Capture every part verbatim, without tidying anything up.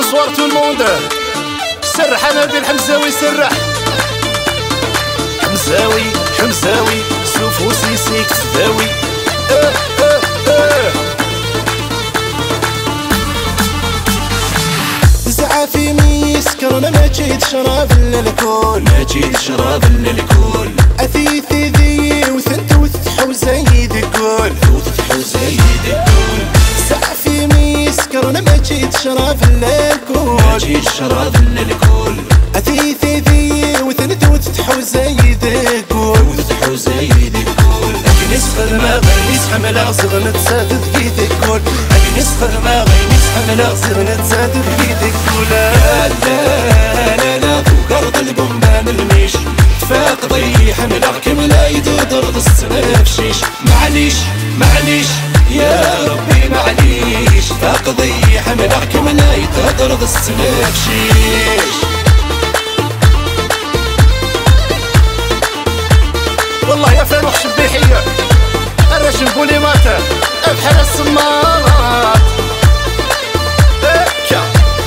بونسوار تو الموند. سرح انا بالحمزاوي سرح حمزاوي حمزاوي سوفو سيسي كسداوي. اه اه اه زعافي ميسكر انا ما جيت شراب الا الكل، ما جيت شراب الا الكل. اثيثي ذي وثنت وثحو زايد الكل، وثحو زايد الكل. زعافي ميسكر انا ما جيت شراب الا الكل، ما جيت شراب الا الكل. اثيثي ذي وثنت وثحو زايد الكل، وثحو زايد الكل. نسخر ما غير نسحم العصر نتسادد في الكل، نسخر ما غير نسحم العصر نتسادد في الكل. لا لا لا لا فوق البنبان الميش فاق ضيح من العكم لا يدودر السنة بشيش. معليش معليش يا ربي معليش فاق ضيح من العكم لا يدودر السنة بشيش. والله يا فاروق شبيحية الرجل بولي ماتا بحال السمارات. هكا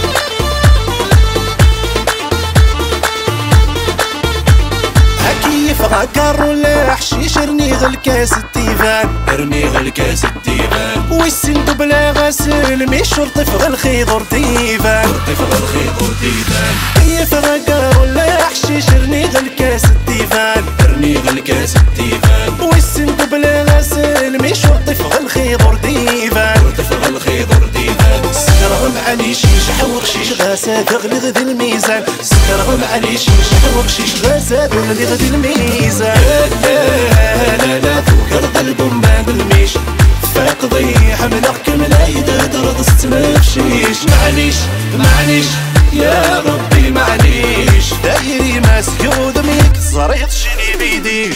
كيف غاكر ولا حشيش ارني غل كاس التيفان، ارني غل كاس التيفان. والسندو بلا غسل مش رطف غل خيضر تيفان، رطف غل خيضر تيفان. كيف غاكر ولا حشيش ارني غل كاس التيفان، ارني غل كاس التيفان. والسندو بلا غسل مش رطف غل خيضر تيفان، رطف غل خيضر تيفان. سكرهم علي شيش حور شيش غاسا تغلي غد الميزان، سكرهم علي شيش حور شيش غاسا تغلي غد الميزان. لا لا لا فوق ارض البنبان الميش فاق ضيح من الحكم لا يدادر السما بشيش. معليش معليش يا ربي معليش دايري مسيود ميك زريط شني بيديش.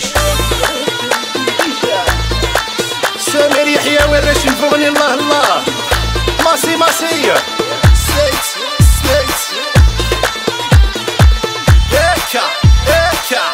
سمير يحيى والرشم فوقني الله الله ماسي ماسي سليت سليت. هكا هكا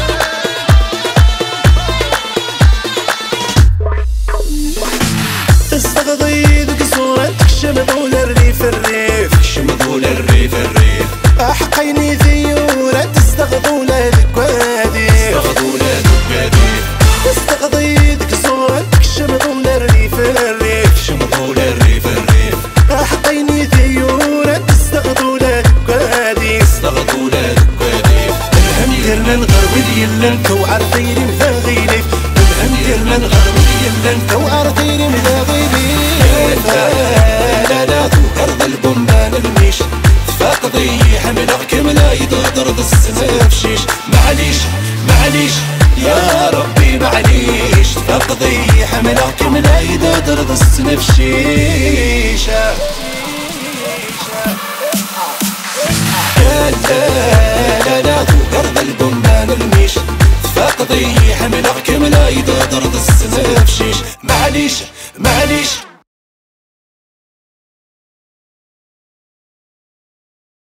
تستغضي ذك صورتك شمذول الريف الريف، شمذول الريف الريف. احقيني ذيورة تستغضول ذك واديف، تستغضول ذك واديف. تستغضي ذك صورتك شمذول الريف الريف، شمذول الريف الريف. احقيني ذيورة تستغضول ذك واديف، تستغضول ذك واديف. الهم ديرنا الغرب ديالنا انت وعرضيني مثاغيليف، الهم ديالنا الغرب ديالنا انت وعرضيني مثاغيليف. لا لا فوق ارض البنبان الميش فاق ضيح من الحكم لا يدودر السما بشيش. معليش معليش يا ربي معليش فاق ضيح من الحكم لا يدودر السما بشيش. لا لا لا فوق ارض البنبان الميش فاق ضيح من الحكم لا يدودر السما بشيش. معليش معليش